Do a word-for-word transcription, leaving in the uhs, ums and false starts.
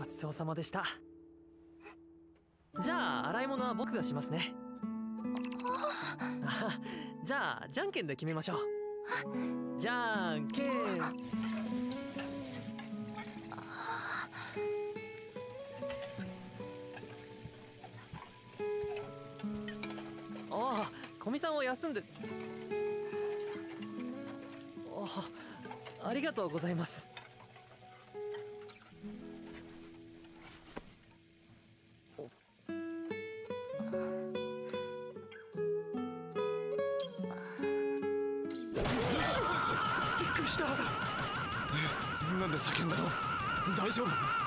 ちそうさまでした。じゃあ洗い物は僕がしますね。あじゃあじゃんけんで決めましょう。じゃんけん。ああ、古見さんは休んで。ああ、ありがとうございます。 びっくりした。なんで叫んだの？大丈夫？